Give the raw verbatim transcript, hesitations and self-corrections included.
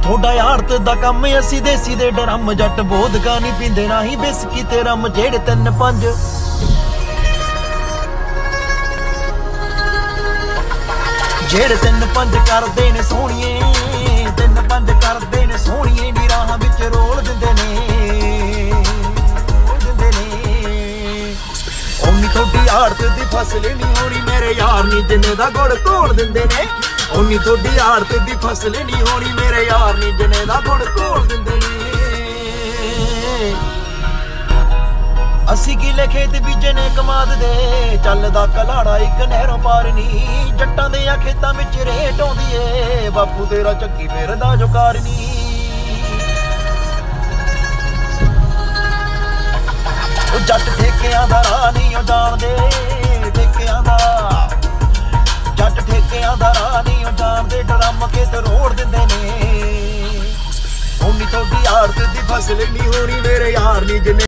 थोड़ा आड़त दा कम असी देसी दे डरम जट बोधका नहीं पींदे ना ही बिस्की ते रम जेड़े तिन पंज जेड़े तिन पंज करदे ने सोहणिए तिन पंज करदे ने सोहणिए नी राह विच रोल दिंदे ने दिंदे ने ओनी थोड़ी आड़त दी फसल नहीं होनी मेरे यार नी जिन्ने दा गुड़ घोल दिंदे ने ओनी थोड़ी आड़त दी फसल नहीं होनी मेरे यार नी जिन्ने दा गुड़ घोल दिंदे ने अस्सी किले खेत बीजे ने कमाद दे चलदा कलाड़ा एक नहरों पार नी जट्टां दे खेतां विच रेट आउंदी ए बापू तेरा चक्की फिरदा जो कार नी ओ जट ठेकियां दा राह नहीं ओ जाणदे ठेकियां दा जट ठेकियां दा राह नहीं ओ जाणदे डरम खेत रोड़ दिंदे ने ओनी थोड़ी आड़त दी फसल नहीं होनी मेरे यार नी जिन्ने